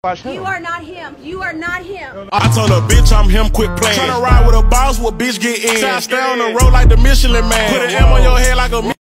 Watch him. You are not him. You are not him. I told her, bitch, I'm him, quit playing. Tryna ride with a boss, what bitch get in. I stay on the road like the Michelin Man. Put an M on your head like a